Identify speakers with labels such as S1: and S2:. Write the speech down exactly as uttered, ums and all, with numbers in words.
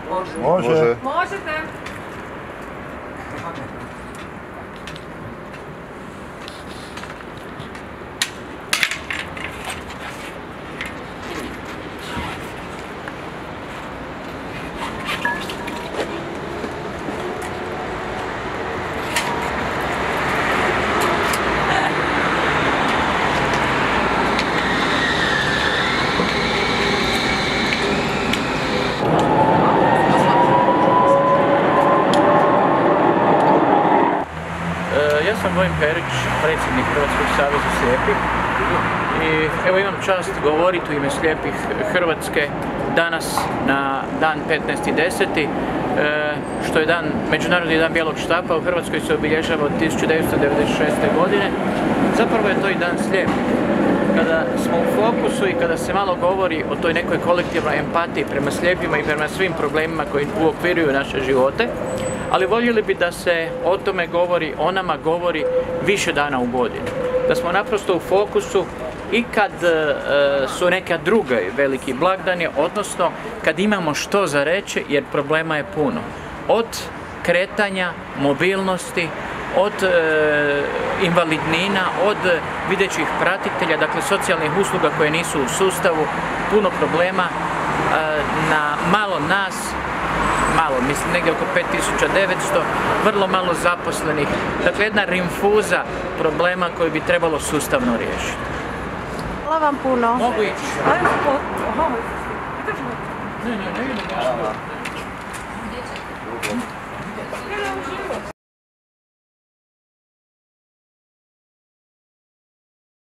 S1: Može.
S2: Možete.
S3: Ja sam Vojin Perić, predsjednik Hrvatskog saveza slijepih i evo imam čast govoriti u ime slijepih Hrvatske danas na dan petnaesti deseti što je dan, Međunarodni dan bijelog štapa. U Hrvatskoj se obilježava od tisuću devetsto devedeset šeste. godine. Zapravo je to i dan slijepih. Kada smo u fokusu i kada se malo govori o toj nekoj kolektivnoj empatiji prema slijepima i prema svim problemima koji uokviruju naše živote, ali voljeli bi da se o tome govori, o nama govori više dana u godini. Da smo naprosto u fokusu i kad e, su neka druga veliki blagdani, odnosno kad imamo što za reći, jer problema je puno. Od kretanja, mobilnosti, od e, invalidnina, od videćih pratitelja, dakle socijalnih usluga koje nisu u sustavu, puno problema, e, na malo nas, malo, mislim negdje oko pet tisuća devetsto, vrlo malo zaposlenih, dakle jedna rinfuza problema koju bi trebalo sustavno riješiti.
S4: Hvala vam puno.
S3: Mogu ići? Ne, ne, ne idem.